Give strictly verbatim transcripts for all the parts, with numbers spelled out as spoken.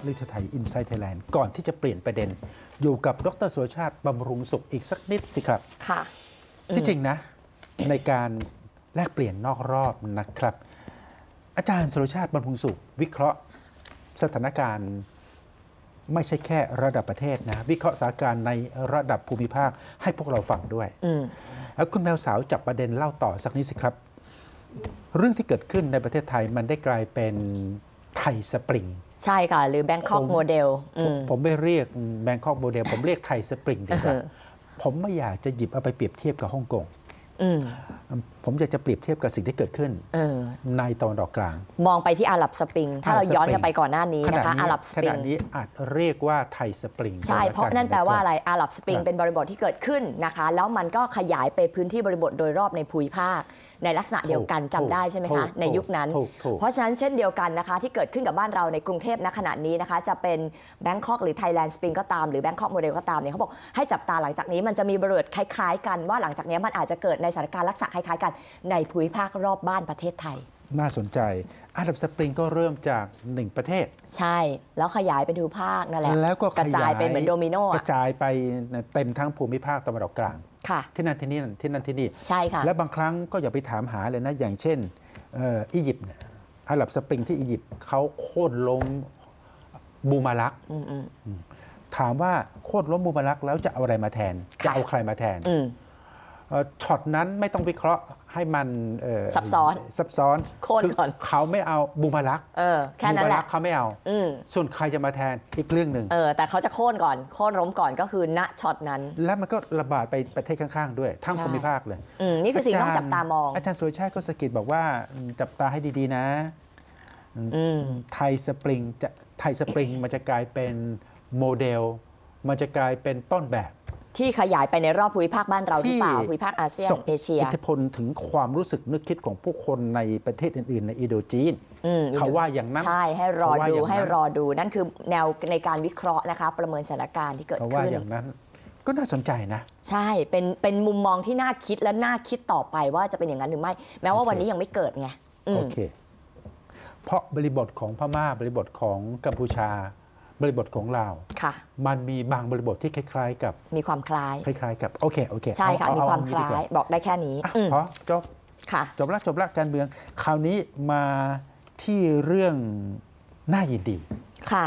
ลึกไทยอินไซต์ไทยแลนด์ก่อนที่จะเปลี่ยนประเด็นอยู่กับดรสุรชาติบำรุงสุขอีกสักนิดสิครับค่ะที่จริงนะในการแลกเปลี่ยนนอกรอบนะครับอาจารย์สุรชาติบำรุงสุขวิเคราะห์สถานการณ์ไม่ใช่แค่ระดับประเทศนะวิเคราะห์สถานการณ์ในระดับภูมิภาคให้พวกเราฟังด้วยแล้วคุณแมวสาวจับประเด็นเล่าต่อสักนิดสิครับเรื่องที่เกิดขึ้นในประเทศไทยมันได้กลายเป็นไทยสปริงใช่ค่ะหรือแบงคอกโมเดลผมไม่เรียกแบงคอกโมเดลผมเรียกไทยสปริงดีกว่าผมไม่อยากจะหยิบเอาไปเปรียบเทียบกับฮ่องกงผมอยากจะเปรียบเทียบกับสิ่งที่เกิดขึ้นในตะวันออกกลางมองไปที่อาหรับสปริงถ้าเราย้อนกันไปก่อนหน้านี้นะคะอาหรับสปริงขณะนี้อาจเรียกว่าไทยสปริงใช่เพราะนั่นแปลว่าอะไรอาหรับสปริงเป็นบริบทที่เกิดขึ้นนะคะแล้วมันก็ขยายไปพื้นที่บริบทโดยรอบในภูมิภาคในลักษณะเดียวกันจำได้ใช่ไหมคะในยุคนั้นเพราะฉะนั้นเช่นเดียวกันนะคะที่เกิดขึ้นกับบ้านเราในกรุงเทพณขณะนี้นะคะจะเป็นแบงคอกหรือไทยแลนด์สปริงก็ตามหรือแบงคอกโมเดลก็ตามเนี่ยเขาบอกให้จับตาหลังจากนี้มันจะมีบริบทคล้ายๆกันว่าหลังจากนี้มันอาจจะเกิดในสถานการณ์ลักษณะคล้ายๆกันในภูมิภาครอบบ้านประเทศไทยน่าสนใจอาหรับสปริงก็เริ่มจากหนึ่งประเทศใช่แล้วขยายไปดูภาคนั่นแหละแล้วก็กระจายไปเหมือนโดมิโนกระจายไปเต็มทั้งภูมิภาคตะวันออกกลางที่นั่นที่นี่ที่นั่นที่นี่ใช่ค่ะและบางครั้งก็อย่าไปถามหาเลยนะอย่างเช่นอียิปต์อาหรับสปริงที่อียิปต์เขาโค่นล้มบูมารักถามว่าโค่นล้มบูมารักแล้วจะเอาอะไรมาแทนจะเอาใครมาแทนช็อตนั้นไม่ต้องวิเคราะห์ให้มันซับซ้อนซับซ้อนโค่นก่อนเขาไม่เอาบูมารักแค่นั้นแหละเขาไม่เอาส่วนใครจะมาแทนอีกเรื่องหนึ่งเออแต่เขาจะโค่นก่อนโค่นล้มก่อนก็คือณช็อตนั้นแล้วมันก็ระบาดไปประเทศข้างๆด้วยทั้งภูมิภาคเลยนี่คือสิ่งต้องจับตามองอาจารย์สุรชาติก็สะกิดบอกว่าจับตาให้ดีๆนะไทยสปริงจะไทยสปริงมันจะกลายเป็นโมเดลมันจะกลายเป็นต้นแบบที่ขยายไปในรอบภูมิภาคบ้านเราหรือเปล่าภูมิภาคอาเซียนเอเชียอิทธิพลถึงความรู้สึกนึกคิดของผู้คนในประเทศอื่นๆในอินโดจีนเขาว่าอย่างนั้นใช่ให้รอดูให้รอดูนั่นคือแนวในการวิเคราะห์นะคะประเมินสถานการณ์ที่เกิดขึ้นเขาว่าอย่างนั้นก็น่าสนใจนะใช่เป็นเป็นมุมมองที่น่าคิดและน่าคิดต่อไปว่าจะเป็นอย่างนั้นหรือไม่แม้ว่าวันนี้ยังไม่เกิดไงโอเคเพราะบริบทของพม่าบริบทของกัมพูชาบริบทของลาวมันมีบางบริบทที่คล้ายๆกับมีความคล้ายคล้ายๆกับโอเคโอเคใช่ค่ะมีความคล้ายบอกได้แค่นี้พอจบค่ะจบละจบละการเมืองคราวนี้มาที่เรื่องน่ายินดีค่ะ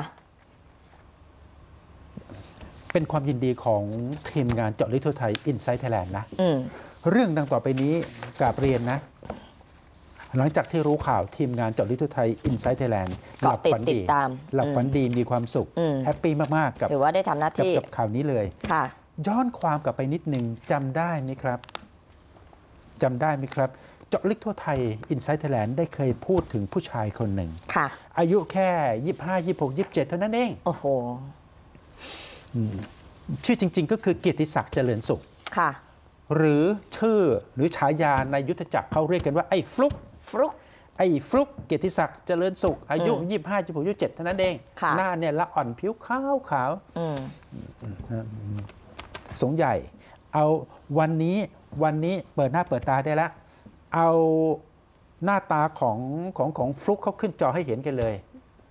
เป็นความยินดีของทีมงานเจาะลึกทั่วไทย Inside Thailand นะเรื่องดังต่อไปนี้กราบเรียนนะหลังจากที่รู้ข่าวทีมงานเจาะลึกทั่วไทย Inside Thailand หลับฝันดีหลับฝันดีมีความสุขแฮปปี้มากๆกับถือว่าได้ทำหน้าที่กับข่าวนี้เลยค่ะย้อนความกลับไปนิดนึงจำได้ไหมครับจำได้ไหมครับเจาะลึกทั่วไทย Inside Thailand ได้เคยพูดถึงผู้ชายคนหนึ่งค่ะอายุแค่ยี่สิบห้า ยี่สิบหก ยี่สิบเจ็ดเท่านั้นเองโอ้โหชื่อจริงๆก็คือเกียรติศักดิ์เจริญสุขค่ะหรือชื่อหรือฉายาในยุทธจักรเขาเรียกกันว่าไอ้ฟลุกฟลุกไอ้ฟลุกเกียรติศักดิ์เจริญสุขอายุยี่สิบห้า ยี่สิบหก ยี่สิบเจ็ดเท่านั้นเองหน้าเนี่ยละอ่อนผิวขาวขาวสูงใหญ่เอาวันนี้วันนี้เปิดหน้าเปิดตาได้แล้วเอาหน้าตาของของของฟลุกเขาขึ้นจอให้เห็นกันเลย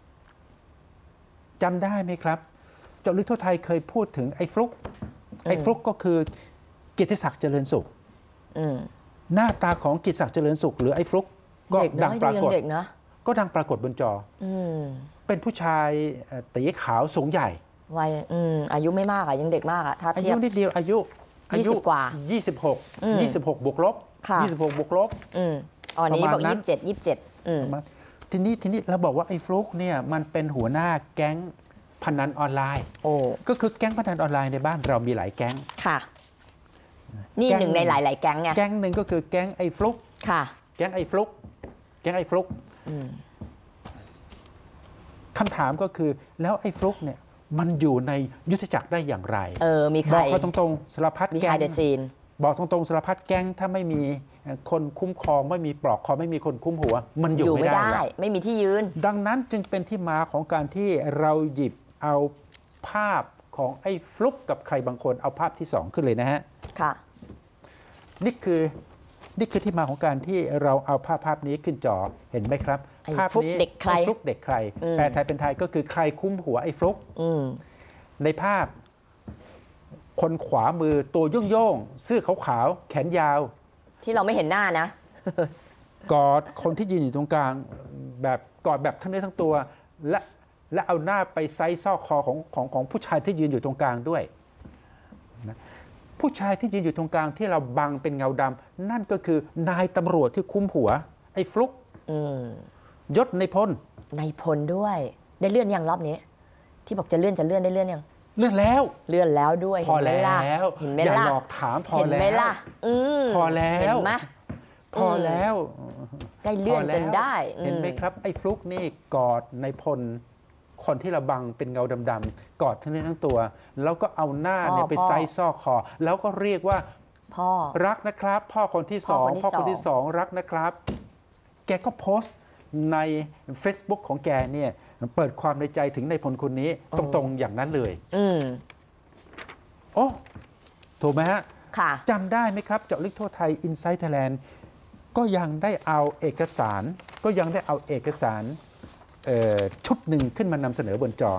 จำได้ไหมครับเจาะลึกทั่วไทยเคยพูดถึงไอ้ฟลุกไอ้ฟลุกก็คือเกียรติศักดิ์เจริญสุขหน้าตาของเกียรติศักดิ์เจริญสุขหรือไอ้ฟลุกก็ดังปรากฏก็ดังปรากฏบนจอเป็นผู้ชายตีขาวสูงใหญ่วัยอายุไม่มากอ่ะยังเด็กมากอ่ะถ้าเทียบอายุนิดเดียวอายุยี่สิบกว่ายี่สิบหก ยี่สิบหกบวกลบยี่สิบหกบวกลบอ๋อนี้บอกยี่สิบเจ็ด ยี่สิบเจ็ดทีนี้ทีนี้เราบอกว่าไอ้ฟลุกเนี่ยมันเป็นหัวหน้าแก๊งพนันออนไลน์โอ้ก็คือแก๊งพนันออนไลน์ในบ้านเรามีหลายแก๊งค่ะนี่หนึ่งในหลายๆแก๊งไงแก๊งหนึ่งก็คือแก๊งไอ้ฟลุกค่ะแก๊งไอ้ฟลุกแก๊งไอ้ฟลุกคำถามก็คือแล้วไอ้ฟลุกเนี่ยมันอยู่ในยุทธจักรได้อย่างไรเออมีใครบอกเขาตรงๆสารพัดแก๊งบอกตรงๆสารพัดแก๊งถ้าไม่มีคนคุ้มครองไม่มีปลอกคอไม่มีคนคุ้มหัวมันอยู่ไม่ได้ไม่มีที่ยืนดังนั้นจึงเป็นที่มาของการที่เราหยิบเอาภาพของไอ้ฟลุกกับใครบางคนเอาภาพที่สองขึ้นเลยนะฮะค่ะนี่คือนี่คือที่มาของการที่เราเอาภาพภาพนี้ขึ้นจอเห็นไหมครับภาพนี้เด็กใครไอ้ฟลุกเด็กใครแปลไทยเป็นไทยก็คือใครคุ้มหัวไอ้ฟลุกในภาพคนขวามือตัวย่งโย่งเสื้อขาวๆแขนยาวที่เราไม่เห็นหน้านะกอดคนที่ยืนอยู่ตรงกลางแบบกอดแบบทั้งเนื้อทั้งตัวและและเอาหน้าไปไซส์ซอกคอของของของผู้ชายที่ยืนอยู่ตรงกลางด้วยนะผู้ชายที่ยืนอยู่ตรงกลางที่เราบังเป็นเงาดำนั่นก็คือนายตำรวจที่คุ้มหัวไอ้ฟลุกยศในพลในพลด้วยได้เลื่อนยังรอบนี้ที่บอกจะเลื่อนจะเลื่อนได้เลื่อนยังเลื่อนแล้วเลื่อนแล้วด้วยพอแล้วเห็นไหมล่ะอย่าหหลอกถามพอแล้วพอแล้วเห็นไหมพอแล้วได้เลื่อนจนได้เห็นไหมครับไอ้ฟลุกนี่กอดในพลคนที่ระบังเป็นเงาดำๆกอดทั้งนี้ทั้งตัวแล้วก็เอาหน้าเนี่ยไปไซส์ซอกคอแล้วก็เรียกว่าพ่อรักนะครับพ่อคนที่สองพ่อคนที่สองรักนะครับแกก็โพสต์ใน Facebook ของแกเนี่ยเปิดความในใจถึงในพลคนนี้ตรงๆอย่างนั้นเลยอืมโอ้ถูกไหมฮะค่ะจำได้ไหมครับเจาะลึกทั่วไทย Inside Thailand ก็ยังได้เอาเอกสารก็ยังได้เอาเอกสารชุดหนึ่งขึ้นมานำเสนอบนจอ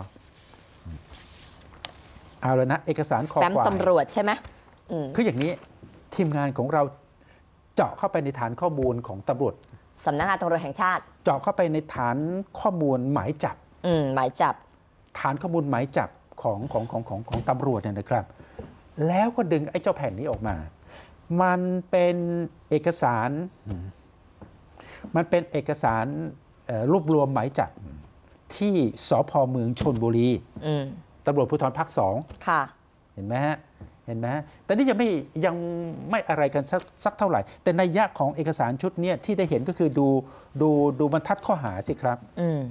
เอาแล้วนะเอกสารขอความแฟ้มตำรวจใช่ไหมคืออย่างนี้ทีมงานของเราเจาะเข้าไปในฐานข้อมูลของตำรวจสำนักงานตำรวจแห่งชาติเจาะเข้าไปในฐานข้อมูลหมายจับอืมหมายจับฐานข้อมูลหมายจับของของของของของตำรวจเนี่ยนะครับแล้วก็ดึงไอ้เจ้าแผ่นนี้ออกมามันเป็นเอกสารมันเป็นเอกสารรวบรวมหมายจับที่สภ.เมืองชลบุรีตำรวจภูธรภาคสองเห็นไหมฮะเห็นไหมแต่นี่ยังไม่ยังไม่อะไรกันสักสักเท่าไหร่แต่นัยยะของเอกสารชุดนี้ที่ได้เห็นก็คือดูดูดูบรรทัดข้อหาสิครับ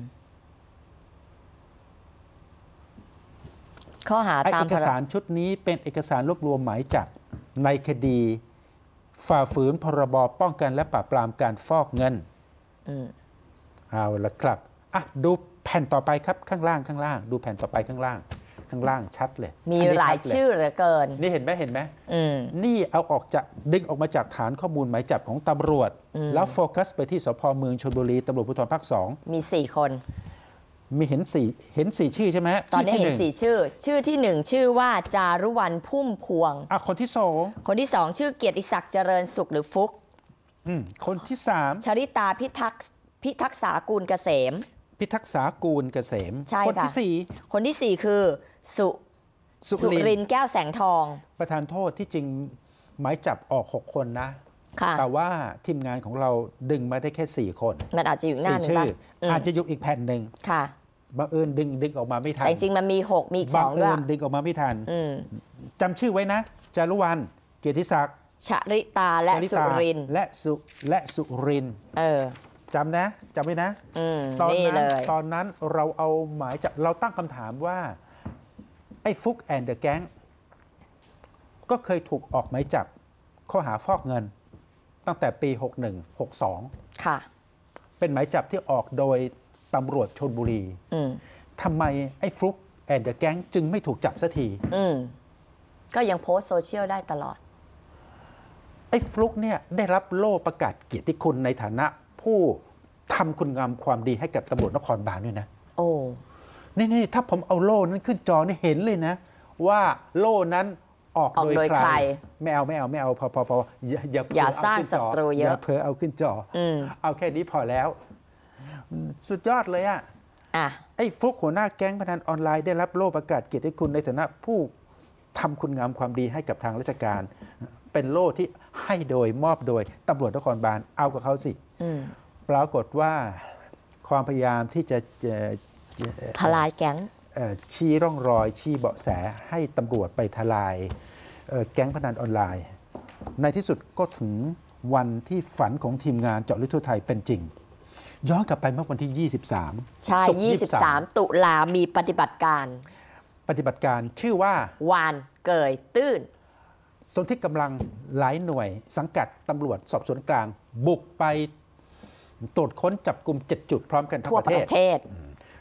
ข้อหาตามเอกสารชุดนี้เป็นเอกสารรวบรวมหมายจับในคดีฝ่าฝืนพรบป้องกันและปราบปรามการฟอกเงินเอาละครับอ่ะดูแผ่นต่อไปครับข้างล่างข้างล่างดูแผ่นต่อไปข้างล่างข้างล่างชัดเลยมีหลายชื่อเหลือเกินนี่เห็นไหมเห็นไหมนี่เอาออกจากดึงออกมาจากฐานข้อมูลหมายจับของตำรวจแล้วโฟกัสไปที่สภ.เมืองชลบุรีตำรวจภูธรภาคสองมีสี่คนมีเห็นสี่เห็นสี่ชื่อใช่ไหมตอนนี้เห็นสี่ชื่อชื่อที่หนึ่งชื่อว่าจารุวรรณพุ่มพวงอ่ะคนที่สองคนที่สองชื่อเกียรติศักดิ์เจริญสุขหรือฟุกคนที่สามชริตาพิทักษ์พิทักษากูลเกษมพิทักษากูลเกษมคนที่สี่คนที่สี่คือสุสุรินทร์แก้วแสงทองประธานโทษที่จริงหมายจับออกหกคนนะแต่ว่าทีมงานของเราดึงมาได้แค่สี่คนมันอาจจะอยู่หน้าหนึ่งบ้างอาจจะอยู่อีกแผ่นหนึ่งค่ะบังเอิญดึงดึงออกมาไม่ทันแต่จริงมันมีหกมีสองด้วยบังเอิญดึงออกมาไม่ทันจำชื่อไว้นะจารุวรรณเกียรติศักดิ์ชริตาและสุรินทร์และสุและสุรินทร์เออจำนะจำไว้นะตอนนั้นตอนนั้นเราเอาหมายจับเราตั้งคำถามว่าไอ้ฟุกแอนด์เดอะแก๊งก็เคยถูกออกหมายจับข้อหาฟอกเงินตั้งแต่ปีหกหนึ่ง หกสองค่ะเป็นหมายจับที่ออกโดยตำรวจชลบุรีทำไมไอ้ฟลุกแอนด์เดอะแก๊งจึงไม่ถูกจับสักทีก็ยังโพสโซเชียลได้ตลอดไอ้ฟลุกเนี่ยได้รับโล่ประกาศเกียรติคุณในฐานะผู้ทำคุณงามความดีให้กับตำรวจนครบาลด้วยนะโอ้นี่ๆถ้าผมเอาโล่นั้นขึ้นจอนี่เห็นเลยนะว่าโล่นั้นออกโดยใครไม่เอาไม่เอาไม่เอาพอพอพออย่าอย่าอย่าสร้างศัตรูเยอะอย่าเพ้อเอาขึ้นจอเอาแค่นี้พอแล้วสุดยอดเลยอ่ะไอ้ฟลุกหัวหน้าแก๊งพนันออนไลน์ได้รับโล่ประกาศเกียรติคุณในฐานะผู้ทำคุณงามความดีให้กับทางราชการเป็นโล่ที่ให้โดยมอบโดยตำรวจนครบาลเอากับเขาสิปรากฏว่าความพยายามที่จะทลายแก๊งชี้ร่องรอยชี้เบาะแสให้ตำรวจไปทลายแก๊งพนันออนไลน์ในที่สุดก็ถึงวันที่ฝันของทีมงานเจาะลึกทั่วไทยเป็นจริงย้อนกลับไปเมื่อวันที่ยี่สิบสามใช่ยี่สิบสามตุลามีปฏิบัติการปฏิบัติการชื่อว่าวานเกยตื้นสนที่กำลังหลายหน่วยสังกัดตำรวจสอบสวนกลางบุกไปตรวจค้นจับกลุ่มเจ็ดจุดพร้อมกันทั้งประเทศ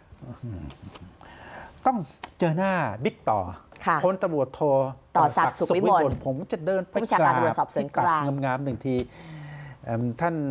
ต้องเจอหน้าบิ๊กต่อพลตำรวจโทต่อศักดิ์สุขวิมลผมจะเดินไปกราบที่ตักงามๆหนึ่งทีท่าน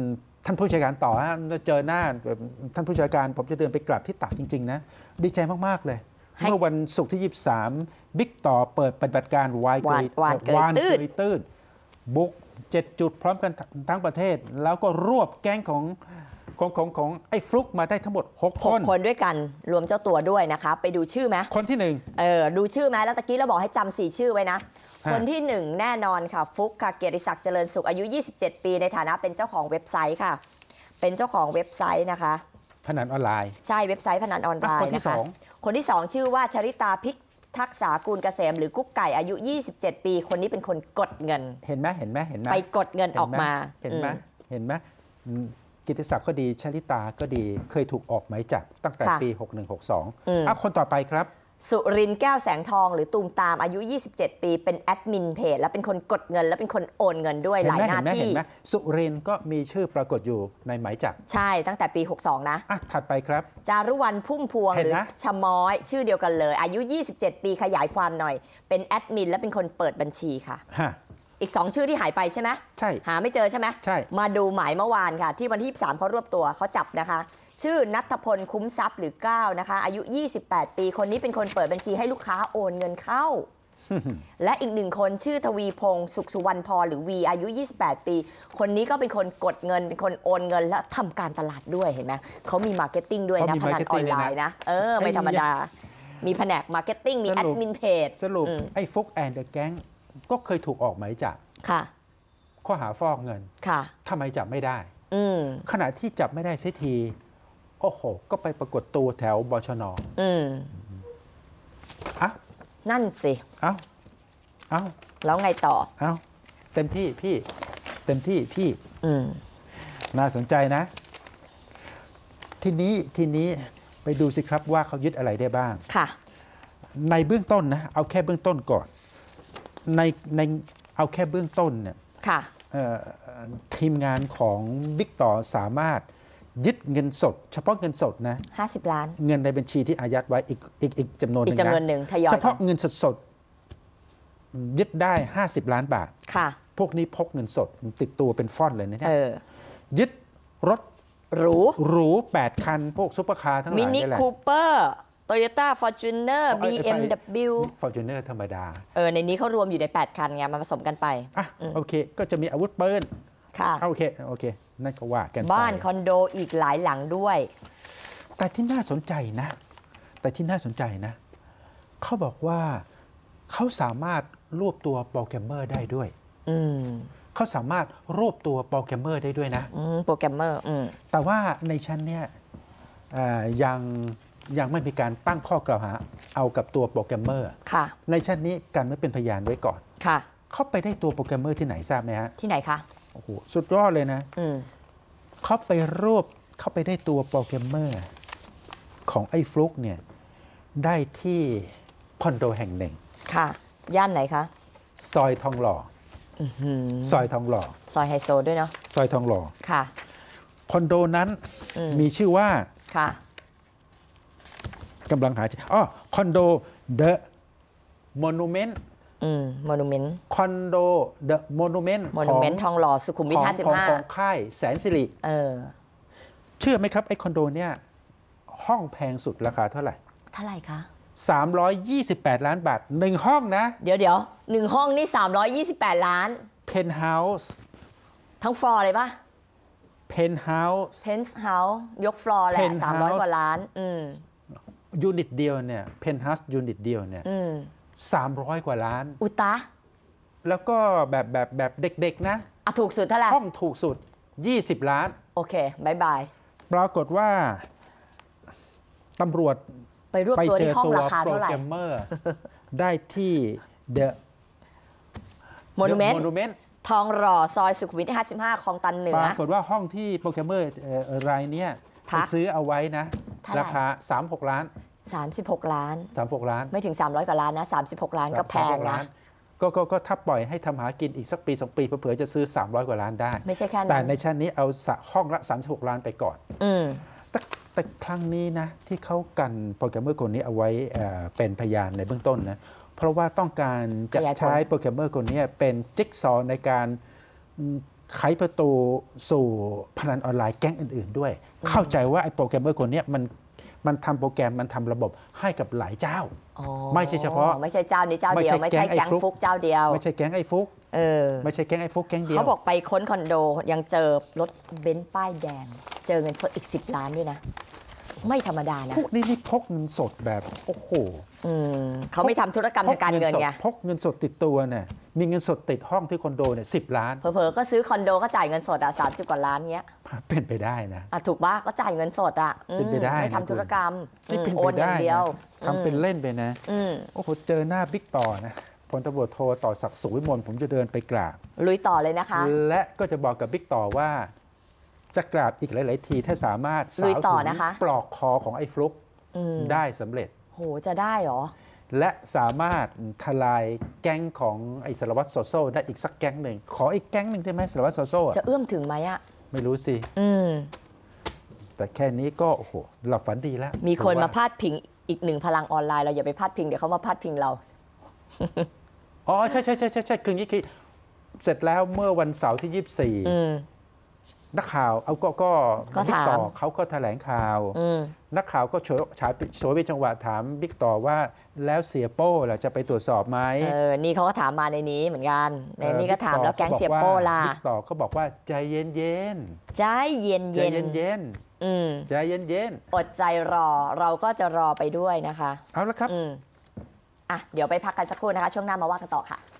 ท่านผู้จัดการต่อฮะเจอหน้าท่านผู้จัดการผมจะเดินไปกราบที่ตักจริงๆนะดีใจมากๆเลยเมื่อวันศุกร์ที่ยี่สิบสามบิ๊กต่อเปิดปฏิบัติการวายเกยวานเกยตื้นตื้นบุกเจ็ดจุดพร้อมกันทั้งประเทศ แล้วก็รวบแก๊งของของของของไอ้ฟลุกมาได้ทั้งหมดหกคนคนด้วยกันรวมเจ้าตัวด้วยนะคะไปดูชื่อไหมคนที่หนึ่งเออดูชื่อไหมแล้วตะกี้เราบอกให้จำสี่ชื่อไว้นะคนที่หนึ่งแน่นอนค่ะฟุกค่ะเกียรติศักดิ์เจริญสุขอายุยี่สิบเจ็ดปีในฐานะเป็นเจ้าของเว็บไซต์ค่ะเป็นเจ้าของเว็บไซต์นะคะพนันออนไลน์ใช่เว็บไซต์พนันออนไลน์คนที่สองคนที่สองชื่อว่าชริตาพิกทักษากูลเกษมหรือกุ๊กไก่อายุยี่สิบเจ็ดปีคนนี้เป็นคนกดเงินเห็นไหมเห็นไหมเห็นไหมไปกดเงินออกมาเห็นไหมเห็นไหมกิตติศักดิ์ก็ดีชลิตาก็ดีเคยถูกออกหมายจับตั้งแต่ปีหกหนึ่ง หกสองอ่ะคนต่อไปครับสุรินทร์แก้วแสงทองหรือตูมตามอายุยี่สิบเจ็ดปีเป็นแอดมินเพจและเป็นคนกดเงินและเป็นคนโอนเงินด้วยหลายหน้าที่เห็นไหมสุรินทร์ก็มีชื่อปรากฏอยู่ในหมายจับใช่ตั้งแต่ปีหกสองนะอ่ะถัดไปครับจารุวรรณพุ่มพวงหรือชะม้อยชื่อเดียวกันเลยอายุยี่สิบเจ็ดปีขยายความหน่อยเป็นแอดมินและเป็นคนเปิดบัญชีค่ะอีกสองชื่อที่หายไปใช่ไหมใช่หาไม่เจอใช่ไหมใช่มาดูหมายเมื่อวานค่ะที่วันที่ยี่สิบสามเขารวบตัวเขาจับนะคะชื่อณัฐพลคุ้มทรัพย์หรือก้าวนะคะอายุยี่สิบแปดปีคนนี้เป็นคนเปิดบัญชีให้ลูกค้าโอนเงินเข้า และอีกหนึ่งคนชื่อทวีพงศ์สุขสุวรรณพรหรือวีอายุยี่สิบแปดปีคนนี้ก็เป็นคนกดเงินเป็นคนโอนเงินและทำการตลาดด้วยเห็นไหมเขามีมาร์เก็ตติ้งด้วยนะพนันออนไลน์นะเออไม่ธรรมดามีแผนกมาร์เก็ตติ้งมีแอดมินเพจสรุปไอ้ฟุกแอนเดอะแก๊งก็เคยถูกออกหมายจับค่ะข้อหาฟอกเงินค่ะทำไมจับไม่ได้ขณะที่จับไม่ได้เสียทีโอ้โหก็ไปปรากฏตัวแถวบชน. อืมอ่ะนั่นสิเอ้าเอ้าแล้วไงต่อเอ้าเต็มที่พี่เต็มที่พี่อืมน่าสนใจนะทีนี้ทีนี้ไปดูสิครับว่าเขายึดอะไรได้บ้างค่ะในเบื้องต้นนะเอาแค่เบื้องต้นก่อนในในเอาแค่เบื้องต้นเนี่ยค่ะทีมงานของบิ๊กต่อสามารถยึดเงินสดเฉพาะเงินสดนะห้าสิบล้านเงินในบัญชีที่อายัดไว้อีกอีกอีกจำนวนหนึ่งอีกจำนวนหนึ่งทยอยเฉพาะเงินสดสดยึดได้ห้าสิบล้านบาทค่ะพวกนี้พกเงินสดติดตัวเป็นฟ่อนเลยนะเนี่ยยึดรถหรูหรูแปดคันพวกซุปเปอร์คาร์ทั้งหลายมินิคูเปอร์โตโยต้าฟอร์จูเนอร์บีเอ็มดับเบิลยูฟอร์จูเนอร์ธรรมดาเออในนี้เขารวมอยู่ในแปดคันไงมาผสมกันไปอ่ะโอเคก็จะมีอาวุธปืนค่ะโอเคโอเคนั่นก็ว่ากันบ้านคอนโดอีกหลายหลังด้วยแต่ที่น่าสนใจนะแต่ที่น่าสนใจนะเขาบอกว่าเขาสามารถรวบตัวโปรแกรมเมอร์ได้ด้วยอืมเขาสามารถรวบตัวโปรแกรมเมอร์ได้ด้วยนะอืมโปรแกรมเมอร์อืมแต่ว่าในชั้นเนี้ยยังยังไม่มีการตั้งข้อกล่าวหาเอากับตัวโปรแกรมเมอร์ค่ะในชั้นนี้กันไม่เป็นพยานไว้ก่อนค่ะเขาไปได้ตัวโปรแกรมเมอร์ที่ไหนทราบไหมฮะที่ไหนคะโอ้โหสุดยอดเลยนะเขาไปรวบเขาไปได้ตัวโปรแกรมเมอร์ของไอ้ฟลุกเนี่ยได้ที่คอนโดแห่งหนึ่งค่ะย่านไหนคะซอยทองหล่อซอยทองหล่อซอยไฮโซด้วยเนาะซอยทองหล่อค่ะคอนโดนั้นมีชื่อว่าค่ะกำลังหาอ๋อคอนโดเดอะโมนูเมนต์อืมโมนูเมนต์คอนโดเดอะโมนูเมนต์โมนูเมนต์ทองหล่อสุขุมวิทห้าสิบห้าของค่ายแสนสิริเออเชื่อไหมครับไอ้คอนโดเนี่ยห้องแพงสุดราคาเท่าไหร่เท่าไหร่คะสามร้อยยี่สิบแปดล้านบาทหนึ่งห้องนะเดี๋ยวเดี๋ยวหนึ่งห้องนี่สามร้อยยี่สิบแปดล้านเพนท์เฮาส์ทั้งฟลอร์เลยป่ะเพนท์เฮาส์เพนท์เฮาส์ยกฟลอร์แหละสามร้อยกว่าล้านอืมยูนิตเดียวเนี่ยเพนท์เฮาส์ยูนิตเดียวเนี่ยสามร้อยกว่าล้านอุตะแล้วก็แบบแบบแบบเด็กๆนะอ่ะถูกสุดเท่าไหร่ห้องถูกสุดยี่สิบล้านโอเคบายบายปรากฏว่าตำรวจไปรวบตัวที่ห้องราคาเท่าไหร่โปรแกรมเมอร์ได้ที่เดอะโมนูเมนต์ทองหล่อซอยสุขุมวิทห้าสิบห้าคลองตันเหนือปรากฏว่าห้องที่โปรแกรมเมอร์รายนี้ไปซื้อเอาไว้นะราคาสามสิบหกล้านสามสิบหกล้านสามสิบหกล้านไม่ถึงสามร้อยกว่าล้านนะสามสิบหกล้านก็แพงนะก็ก็ก็ถ้าปล่อยให้ทำหากินอีกสักปีสองปีเผื่อจะซื้อสามร้อยกว่าล้านได้ไม่ใช่แค่นั้นแต่ในชั้นนี้เอาห้องละสามสิบหกล้านไปก่อนอืมแต่แต่ครั้งนี้นะที่เขากันโปรแกรมเมอร์คนนี้เอาไว้เป็นพยานในเบื้องต้นนะเพราะว่าต้องการจะใช้โปรแกรมเมอร์คนนี้เป็นจิ๊กซอว์ในการไขประตูสู่พนันออนไลน์แก๊งอื่นๆด้วย เข้าใจว่าไอ้โปรแกรมเมอร์คนนี้มันมันทำโปรแกรมมันทำระบบให้กับหลายเจ้าไม่ใช่เฉพาะไม่ใช่เจ้านี้เจ้าเดียวไม่ใช่แก๊งฟุกเจ้าเดียวไม่ใช่แก๊งไอ้ฟุกเออไม่ใช่แก๊งไอ้ฟุกแก๊งเดียวเขาบอกไปค้นคอนโดยังเจอรถเบนซ์ป้ายแดงเจอเงินสดอีกสิบล้านด้วยนะไม่ธรรมดานะพวกนี้นี่พกเงินสดแบบโอ้โหเขาไม่ทำธุรกรรมทางการเงินไงพกเงินสดติดตัวเนี่ยมีเงินสดติดห้องที่คอนโดเนี่ยสิบล้านเผลอๆก็ซื้อคอนโดก็จ่ายเงินสดอ่ะสามสิบกว่าล้านเงี้ยเป็นไปได้นะอ่ะถูกป่ะก็จ่ายเงินสดอ่ะเป็นไปได้ไม่ทำธุรกรรมโอนอย่างเดียวทำเป็นเล่นไปนะโอ้โหเจอหน้าบิ๊กต่อนะพลตำรวจโทต่อศักดิ์สุขวิมลผมจะเดินไปกราบลุยต่อเลยนะคะและก็จะบอกกับบิ๊กต่อว่าจะกราบอีกหลายๆทีถ้าสามารถสาวถึงปลอกคอของไอ้ฟลุ๊กได้สำเร็จโหจะได้หรอและสามารถทลายแก๊งของไอ้สารวัตรโซโซได้อีกสักแก๊งหนึ่งขออีกแก๊งหนึ่งได้ไหมสารวัตรโซโซจะเอื้อมถึงไหมอะไม่รู้สิแต่แค่นี้ก็โอ้โหหลับฝันดีแล้วมีคนมาพาดพิงอีกหนึ่งพลังออนไลน์เราอย่าไปพาดพิงเดี๋ยวเขามาพาดพิงเราอ๋อใช่ใช่ใช่ใช่ใช่คืออย่างนี้คือเสร็จแล้วเมื่อวันเสาร์ที่ยี่สิบสี่นักข่าวเอาก็ก็บิ๊กต่อเขาก็แถลงข่าวนักข่าวก็โฉฉายโฉยไปจังหวะถามบิ๊กต่อว่าแล้วเสียโป้ล่ะจะไปตรวจสอบไหมเออนี่เขาก็ถามมาในนี้เหมือนกันในนี้ก็ถามแล้วแก๊งเสียโป้ล่ะบิ๊กต่อก็บอกว่าใจเย็นเย็นใจเย็นเย็นใจเย็นเย็นใจเย็นเย็นอดใจรอเราก็จะรอไปด้วยนะคะเอาละครับอ่ะเดี๋ยวไปพักกันสักครู่นะคะช่วงหน้ามาว่ากันต่อค่ะ